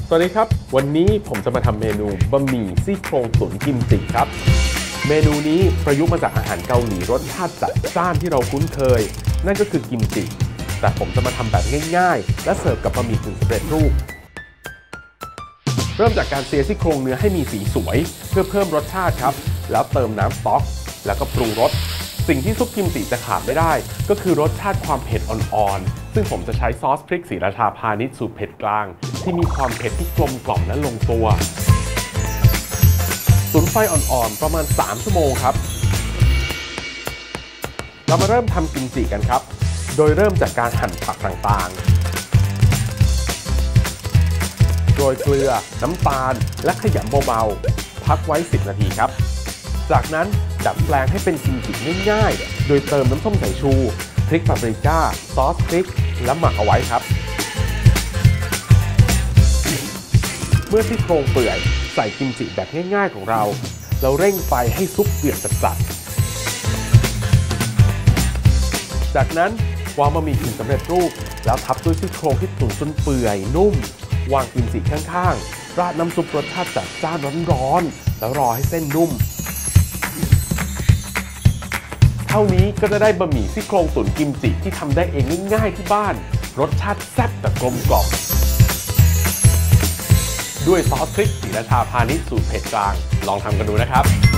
สวัสดีครับวันนี้ผมจะมาทำเมนูบะหมี่ซี่โครงตุ๋นกิมจิครับเมนูนี้ประยุกต์มาจากอาหารเกาหลีรสชาติจัดจ้านที่เราคุ้นเคยนั่นก็คือกิมจิแต่ผมจะมาทำแบบง่ายๆและเสิร์ฟกับบะหมี่กึ่งสำเร็จรูปเริ่มจากการเซียซี่โครงเนื้อให้มีสีสวยเพื่อเพิ่มรสชาติครับแล้วเติมน้ำสต๊อกแล้วก็ปรุงรสสิ่งที่ซุปกิมจิจะขาดไม่ได้ก็คือรสชาติความเผ็ดอ่อนๆซึ่งผมจะใช้ซอสพริกศรีราชาพาณิชย์สูตรเผ็ดกลางที่มีความเผ็ดที่กลมกล่อมและลงตัวตุ๋นไฟอ่อนๆประมาณ3ชั่วโมงครับเรามาเริ่มทำกิมจิกันครับโดยเริ่มจากการหั่นผักต่างๆโรยเกลือน้ำตาลและขยำเบาๆพักไว้10 นาทีครับจากนั้นดัดแปลงให้เป็นกิมจิง่ายๆโดยเติมน้ำส้มสายชูพริกปาปริก้าซอสพริกและหมักเอาไว้ครับเมื่อซี่โครงเปื่อยใส่กิมจิแบบง่ายๆของเราเร่งไฟให้ซุปเดือดจัดๆจากนั้นวางบะหมี่กึ่งสำเร็จรูปแล้วทับด้วยซี่โครงที่ตุ๋นจนเปื่อยนุ่มวางกิมจิข้างๆราดน้ำซุปรสชาติจัดจ้านร้อนๆแล้วรอให้เส้นนุ่มเท่านี้ก็จะได้บะหมี่ซี่โครงตุ๋นกิมจิที่ทำได้เองง่ายๆที่บ้านรสชาติแซ่บแต่กลมกล่อมด้วยซอสพริกศรีราชาพาณิชย์สูตรเผ็ดกลางลองทำกันดูนะครับ